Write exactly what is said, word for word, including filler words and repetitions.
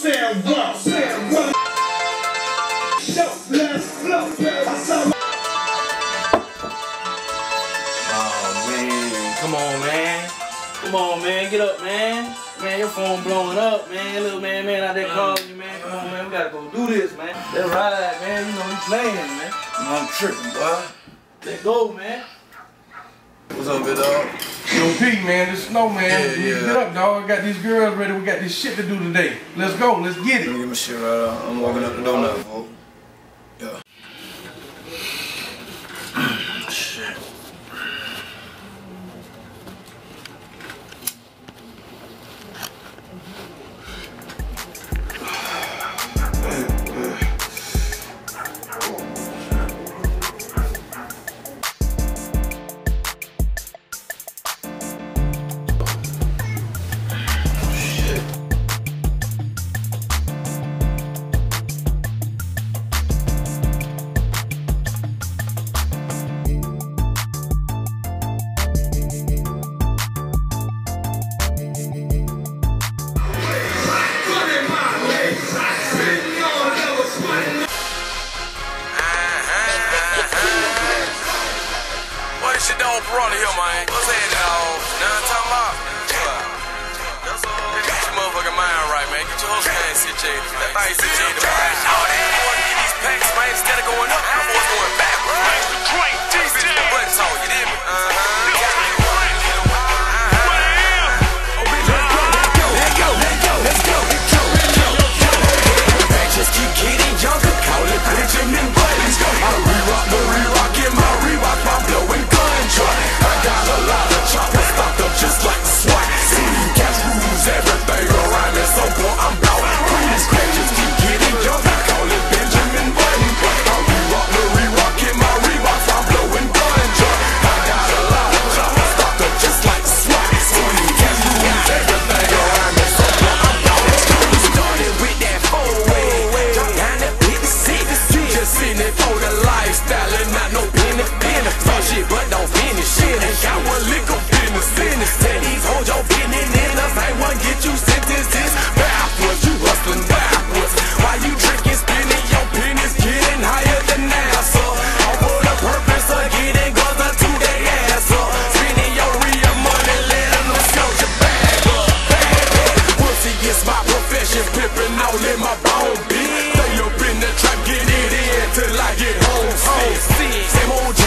Sam Rock, Sam Rock. Let's flow, Oh man, come on man. Come on man, get up man. Man, your phone blowing up, man. Little man, man out there calling you, man. Come on man, we gotta go do this, man. Let's ride, man. You know we playing, man. I'm tripping, boy. Let's go, man. What's up, big dog? Yo, P, man, this snow, man. Yeah, yeah. Get up, dog. I got these girls ready. We got this shit to do today. Let's go. Let's get Let me it. get my shit right out. I'm walking up the door now, folks. Yeah. Shit. Shit don't run here, man. What's that, dog? Now I'm talking about? Get your motherfucking mind right, man. Get your whole thing situated. That thing situated, man. Oh, they want to get these packs, man. Instead of going up, I'm always going backwards, man. The drink, D J. The butt talk, you did me? Uh-huh. Just keep getting younger, call it Benjamin Button. I re-rock the re-rock in my re-rock, my blowing gun truck. I got a lot of choppers stocked up just like the SWAT. City cash rules everything around me, so boy I'm out. Greatest crack, just keep getting younger, call it Benjamin Button. I re-rock the re-rock in my re-rock, my blowing gun truck. I got a lot of choppers stocked up just like the SWAT. City cash rules everything around me, so boy I'm out. We started with that four-way. Sitting it for the lifestyle and not no penny penny. Talk shit but don't finish shit. Ain't got one lick of business. Business. Tell these hoes your business in us. Ain't one get you sentences backwards. You hustling backwards. Why you drinking, spinning your pennies, getting higher than NASA? All for the purpose of getting guns to their ass up. Spending your real money, let them scout your bag up. Bag up. Pussy is my profession, pimping all in my bone, bitch. Stay up in the trap, get it in till I get home sick. Same old